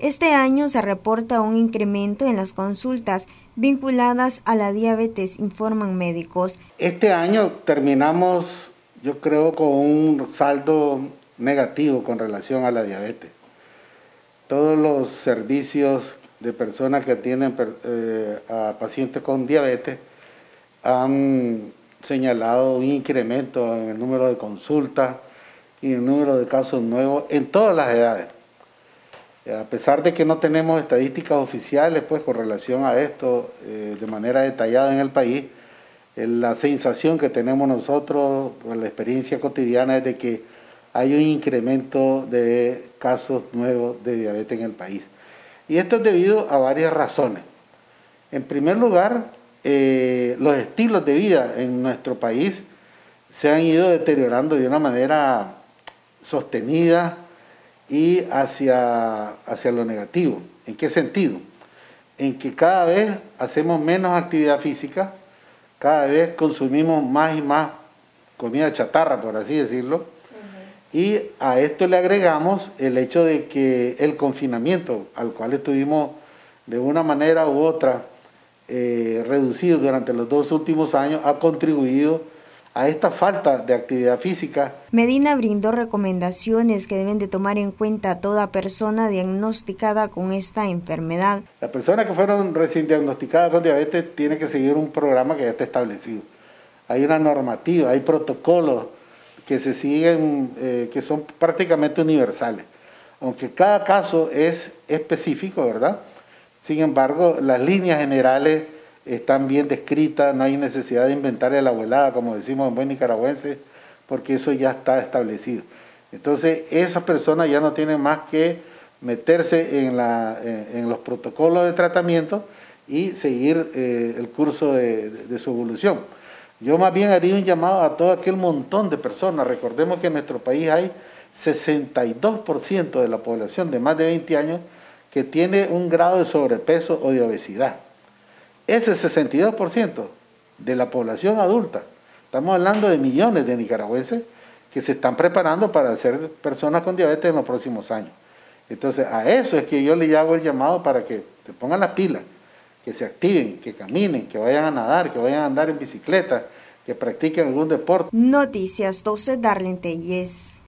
Este año se reporta un incremento en las consultas vinculadas a la diabetes, informan médicos. Este año terminamos, yo creo, con un saldo negativo con relación a la diabetes. Todos los servicios de personas que atienden a pacientes con diabetes han señalado un incremento en el número de consultas y en el número de casos nuevos en todas las edades. A pesar de que no tenemos estadísticas oficiales pues, con relación a esto de manera detallada en el país, la sensación que tenemos nosotros, la experiencia cotidiana es de que hay un incremento de casos nuevos de diabetes en el país. Y esto es debido a varias razones. En primer lugar, los estilos de vida en nuestro país se han ido deteriorando de una manera sostenida y hacia lo negativo. ¿En qué sentido? En que cada vez hacemos menos actividad física, cada vez consumimos más y más comida chatarra, por así decirlo, y a esto le agregamos el hecho de que el confinamiento, al cual estuvimos de una manera u otra reducidos durante los 2 últimos años, ha contribuido a esta falta de actividad física. Medina brindó recomendaciones que deben de tomar en cuenta toda persona diagnosticada con esta enfermedad. Las personas que fueron recién diagnosticadas con diabetes tienen que seguir un programa que ya está establecido. Hay una normativa, hay protocolos que se siguen, que son prácticamente universales. Aunque cada caso es específico, ¿verdad? Sin embargo, las líneas generales están bien descritas, no hay necesidad de inventar la abuelada, como decimos en buen nicaragüense, porque eso ya está establecido. Entonces, esas personas ya no tienen más que meterse en los protocolos de tratamiento y seguir el curso de su evolución. Yo más bien haría un llamado a todo aquel montón de personas. Recordemos que en nuestro país hay 62% de la población de más de 20 años que tiene un grado de sobrepeso o de obesidad. Ese 62% de la población adulta, estamos hablando de millones de nicaragüenses que se están preparando para ser personas con diabetes en los próximos años. Entonces, a eso es que yo le hago el llamado para que se pongan las pilas, que se activen, que caminen, que vayan a nadar, que vayan a andar en bicicleta, que practiquen algún deporte. Noticias 12, Darlene Telles.